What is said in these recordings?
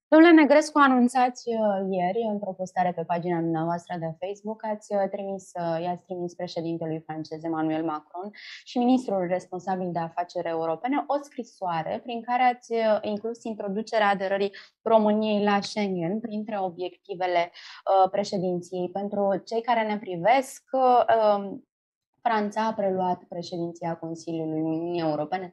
Domnule Negrescu, anunțați ieri, într-o postare pe pagina dumneavoastră de Facebook, i-ați trimis președintelui francez Emmanuel Macron și ministrul responsabil de afaceri europene o scrisoare prin care ați inclus introducerea aderării României la Schengen printre obiectivele președinției. Pentru cei care ne privesc, Franța a preluat președinția Consiliului Uniunii Europene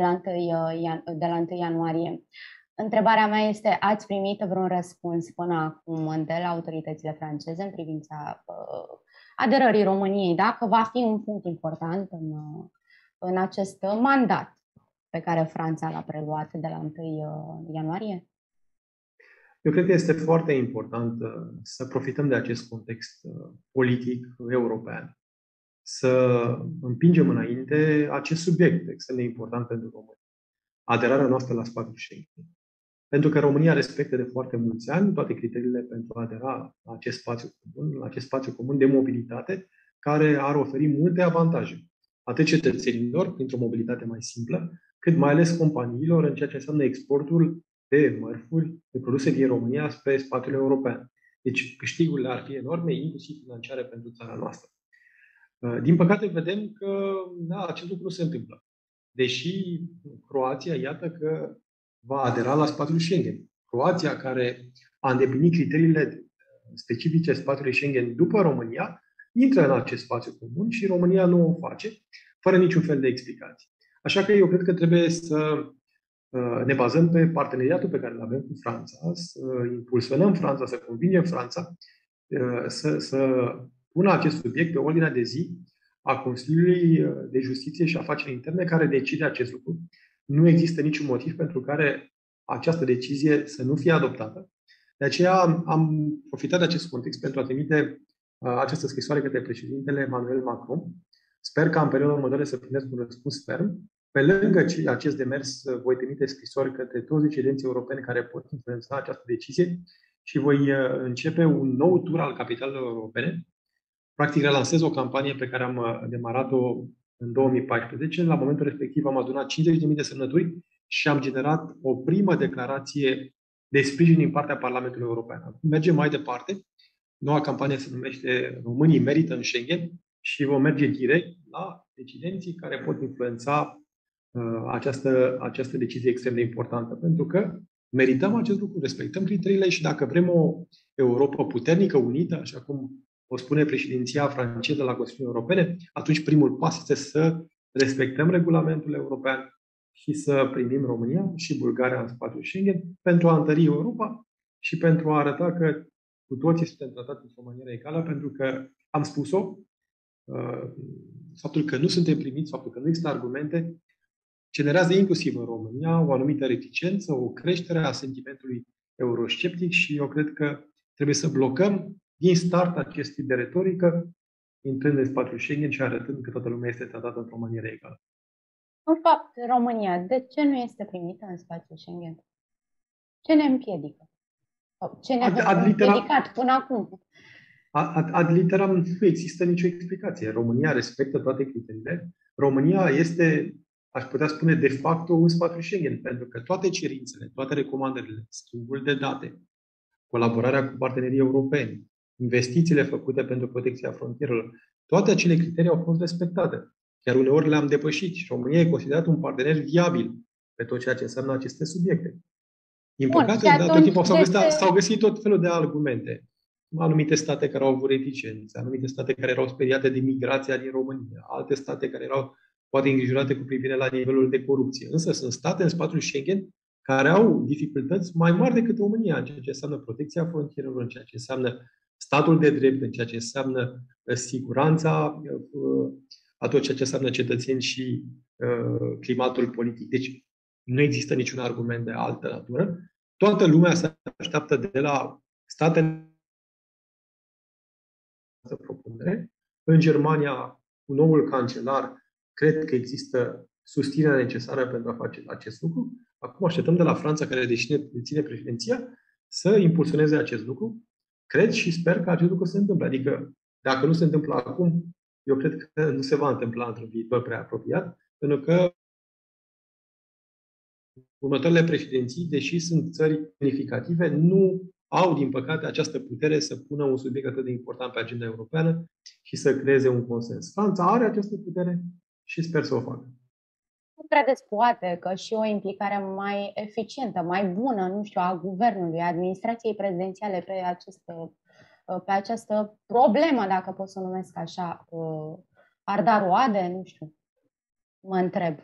de la 1 ianuarie. Întrebarea mea este, ați primit vreun răspuns până acum de la autoritățile franceze în privința aderării României, dacă va fi un punct important în acest mandat pe care Franța l-a preluat de la 1 ianuarie? Eu cred că este foarte important să profităm de acest context politic european, să împingem înainte acest subiect extrem de important pentru România, aderarea noastră la spațiul Schengen. Pentru că România respectă de foarte mulți ani toate criteriile pentru a adera la acest spațiu comun de mobilitate, care ar oferi multe avantaje, atât cetățenilor, printr-o mobilitate mai simplă, cât mai ales companiilor în ceea ce înseamnă exportul de mărfuri, de produse din România spre spațiul european. Deci câștigurile ar fi enorme, inclusiv financiare pentru țara noastră. Din păcate, vedem că acest lucru nu se întâmplă. Deși Croația, iată că va adera la spațiul Schengen. Croația, care a îndeplinit criteriile specifice spațiului Schengen după România, intră în acest spațiu comun și România nu o face, fără niciun fel de explicații. Așa că eu cred că trebuie să ne bazăm pe parteneriatul pe care îl avem cu Franța, să impulsionăm Franța, să convingem Franța să pună acest subiect pe ordinea de zi a Consiliului de Justiție și Afaceri Interne, care decide acest lucru. Nu există niciun motiv pentru care această decizie să nu fie adoptată. De aceea am profitat de acest context pentru a trimite această scrisoare către președintele Emmanuel Macron. Sper că în perioada următoare să primesc un răspuns ferm. Pe lângă acest demers, voi trimite scrisori către toți decidenții europeni care pot influența această decizie și voi începe un nou tur al capitalelor europene. Practic, relansez o campanie pe care am demarat-o în 2014. La momentul respectiv am adunat 50.000 de semnături și am generat o primă declarație de sprijin din partea Parlamentului European. Acum mergem mai departe. Noua campanie se numește Românii merită în Schengen și vom merge direct la decidenții care pot influența această decizie extrem de importantă. Pentru că merităm acest lucru, respectăm criteriile și dacă vrem o Europă puternică, unită, așa cum o spune președinția franceză la Consiliul Europene, atunci primul pas este să respectăm regulamentul european și să primim România și Bulgaria în spațiul Schengen pentru a întări Europa și pentru a arăta că cu toții suntem tratați într-o manieră egală, pentru că am spus-o, faptul că nu suntem primiți, faptul că nu există argumente, generează inclusiv în România o anumită reticență, o creștere a sentimentului eurosceptic și eu cred că trebuie să blocăm din start acest tip de retorică, intrând în spațiul Schengen și arătând că toată lumea este tratată într-o manieră egală. În fapt, România, de ce nu este primită în spațiul Schengen? Ce ne împiedică? Ce ne-a împiedicat până acum? Ad literam nu există nicio explicație. România respectă toate criteriile. România este, aș putea spune, de facto un spațiu Schengen, pentru că toate cerințele, toate recomandările, schimbul de date, colaborarea cu partenerii europeni, investițiile făcute pentru protecția frontierelor, toate acele criterii au fost respectate. Chiar uneori le-am depășit și România e considerat un partener viabil pe tot ceea ce înseamnă aceste subiecte. Din păcate, de tot timpul s-au găsit tot felul de argumente. Anumite state care au avut reticențe, anumite state care erau speriate de migrația din România, alte state care erau poate îngrijorate cu privire la nivelul de corupție. Însă sunt state în spațiul Schengen care au dificultăți mai mari decât România în ceea ce înseamnă protecția frontierelor, în ceea ce înseamnă statul de drept, în ceea ce înseamnă siguranța a tot ceea ce înseamnă cetățeni și climatul politic. Deci nu există niciun argument de altă natură. Toată lumea se așteaptă de la statele propunere. În Germania, cu noul cancelar, cred că există susținerea necesară pentru a face acest lucru. Acum așteptăm de la Franța, care deține președinția, să impulsioneze acest lucru. Cred și sper că acest lucru se întâmplă. Adică, dacă nu se întâmplă acum, eu cred că nu se va întâmpla într-un viitor prea apropiat, pentru că următoarele președinții, deși sunt țări semnificative, nu au, din păcate, această putere să pună un subiect atât de important pe agenda europeană și să creeze un consens. Franța are această putere și sper să o facă. Nu credeți, poate, că și o implicare mai eficientă, mai bună, nu știu, a guvernului, a administrației prezidențiale pe această problemă, dacă pot să o numesc așa, ar da roade? Nu știu, mă întreb.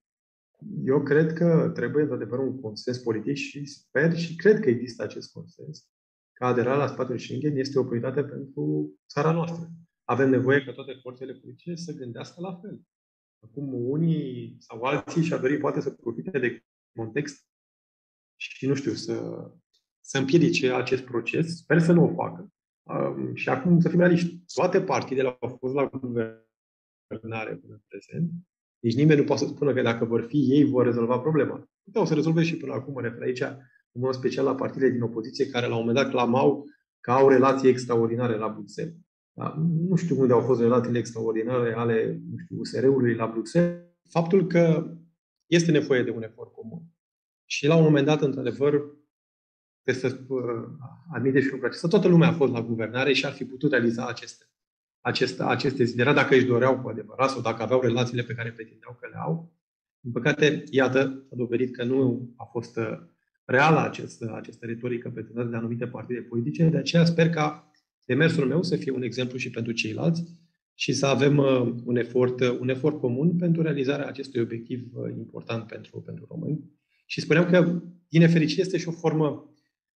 Eu cred că trebuie, într-adevăr, un consens politic și sper și cred că există acest consens că aderarea la spațiul Schengen este o prioritate pentru țara noastră. Avem nevoie ca toate forțele politice să gândească la fel. Acum, unii sau alții și-ar dori poate să profite de context și, nu știu, să împiedice acest proces. Sper să nu o facă. Și acum, să fim realiști, toate partidele au fost la guvernare până în prezent. Deci nimeni nu poate să spună că dacă vor fi ei, vor rezolva problema. Puteau să rezolve și până acum, mă refer aici, în mod special la partidele din opoziție, care la un moment dat clamau că au relații extraordinare la Bruxelles. Da? Nu știu unde au fost relațiile extraordinare ale, nu știu, USR-ului la Bruxelles. Faptul că este nevoie de un efort comun. Și la un moment dat, într-adevăr, trebuie să admite și lucrul acesta. Toată lumea a fost la guvernare și ar fi putut realiza aceste deziderea dacă își doreau cu adevărat sau dacă aveau relațiile pe care pretindeau că le au. Din păcate, iată, a dovedit că nu a fost reală această retorică prezentată de anumite partide politice. De aceea sper ca demersul meu să fie un exemplu și pentru ceilalți și să avem un efort comun pentru realizarea acestui obiectiv important pentru români. Și spuneam că, din nefericire, este și o formă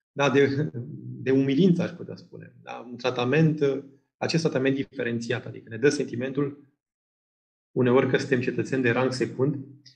de umilință, aș putea spune. Da? Acest tratament diferențiat, adică ne dă sentimentul uneori că suntem cetățeni de rang secund.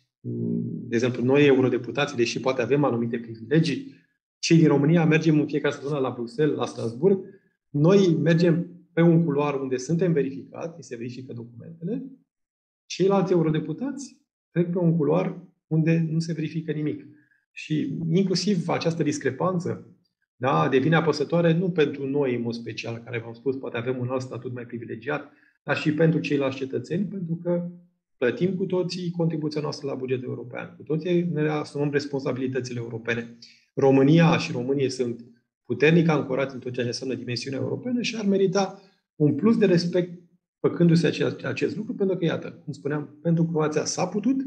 De exemplu, noi, eurodeputații, deși poate avem anumite privilegii, cei din România mergem în fiecare săptămână la Bruxelles, la Strasbourg, noi mergem pe un culoar unde suntem verificați, se verifică documentele, ceilalți eurodeputați trec pe un culoar unde nu se verifică nimic. Și inclusiv această discrepanță devine apăsătoare nu pentru noi, în mod special, care v-am spus, poate avem un alt statut mai privilegiat, dar și pentru ceilalți cetățeni, pentru că plătim cu toții contribuția noastră la bugetul european. Cu toții ne asumăm responsabilitățile europene. România și românii sunt puternic ancorați în tot ceea ce înseamnă dimensiunea europeană și ar merita un plus de respect făcându-se acest lucru, pentru că, iată, cum spuneam, pentru Croația s-a putut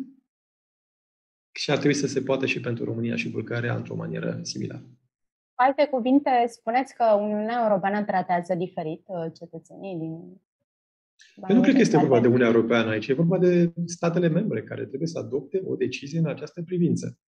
și ar trebui să se poată și pentru România și Bulgaria într-o manieră similară. Cu alte cuvinte, spuneți că Uniunea Europeană tratează diferit cetățenii din... Eu nu cred că este vorba de Uniunea Europeană aici, e vorba de statele membre care trebuie să adopte o decizie în această privință.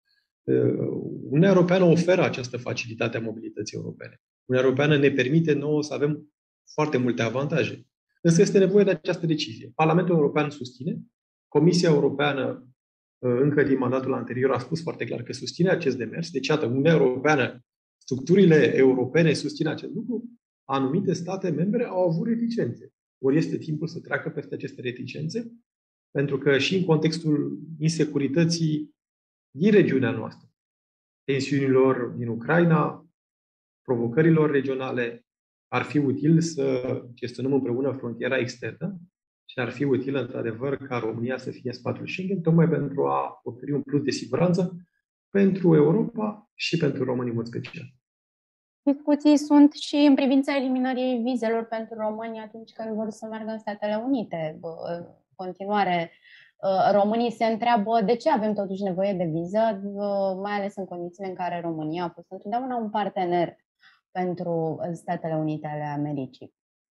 Uniunea Europeană oferă această facilitate a mobilității europene. Uniunea Europeană ne permite nouă să avem foarte multe avantaje. Însă este nevoie de această decizie. Parlamentul European susține, Comisia Europeană încă din mandatul anterior a spus foarte clar că susține acest demers. Deci, iată, Uniunea Europeană, structurile europene susțin acest lucru, anumite state membre au avut reticențe. Ori este timpul să treacă peste aceste reticențe, pentru că și în contextul insecurității din regiunea noastră, tensiunilor din Ucraina, provocărilor regionale, ar fi util să gestionăm împreună frontiera externă și ar fi util, într-adevăr, ca România să fie în spațiul Schengen, tocmai pentru a oferi un plus de siguranță pentru Europa și pentru românii în mod special. Discuții sunt și în privința eliminării vizelor pentru români atunci când vor să meargă în Statele Unite. În continuare, românii se întreabă de ce avem totuși nevoie de viză, mai ales în condițiile în care România a fost întotdeauna un partener pentru Statele Unite ale Americii.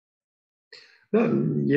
Da,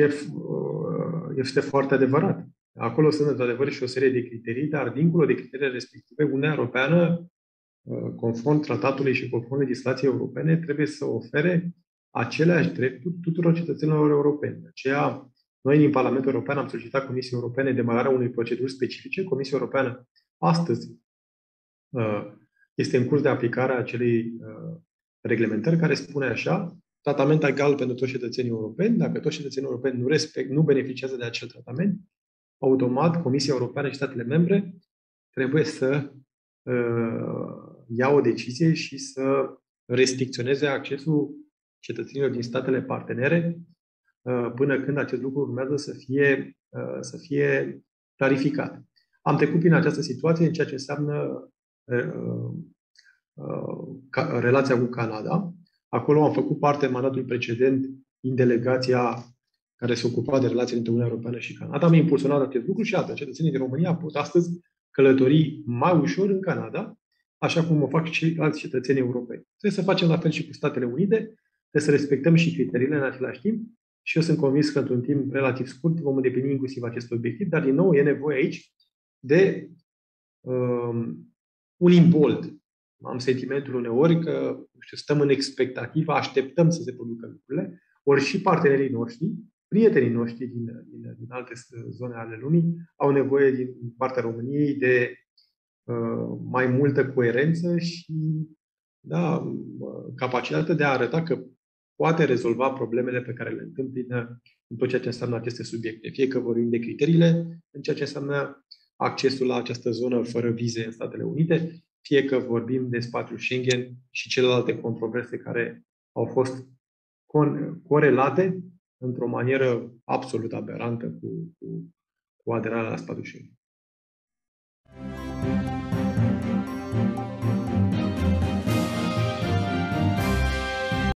este foarte adevărat. Acolo sunt, într-adevăr, și o serie de criterii, dar dincolo de criteriile respective, Uniunea Europeană, conform tratatului și conform legislației europene, trebuie să ofere aceleași drepturi tuturor cetățenilor europeni. De aceea, noi din Parlamentul European am solicitat Comisiei Europene demararea unei proceduri specifice. Comisia Europeană astăzi este în curs de aplicare a acelei reglementări care spune așa: tratament egal pentru toți cetățenii europeni. Dacă toți cetățenii europeni nu beneficiază de acel tratament, automat Comisia Europeană și statele membre trebuie să ia o decizie și să restricționeze accesul cetățenilor din statele partenere până când acest lucru urmează să fie clarificat. am trecut prin această situație în ceea ce înseamnă relația cu Canada. Acolo am făcut parte în mandatul precedent din delegația care se ocupa de relațiile între Uniunea Europeană și Canada. Am impulsionat acest lucru și iată, cetățenii din România pot astăzi călători mai ușor în Canada, așa cum o fac și alți cetățeni europeni. Trebuie să facem la fel și cu Statele Unite, trebuie să respectăm și criteriile în același timp și eu sunt convins că într-un timp relativ scurt vom îndeplini inclusiv acest obiectiv, dar din nou e nevoie aici de un imbold. Am sentimentul uneori că stăm în expectativă, așteptăm să se producă lucrurile, ori și partenerii noștri, prietenii noștri din alte zone ale lumii, au nevoie din partea României de mai multă coerență și capacitatea de a arăta că poate rezolva problemele pe care le întâmpină în tot ceea ce înseamnă aceste subiecte. Fie că vorbim de criteriile în ceea ce înseamnă accesul la această zonă fără vize în Statele Unite, fie că vorbim de spațiul Schengen și celelalte controverse care au fost corelate într-o manieră absolut aberantă cu aderarea la spațiul Schengen.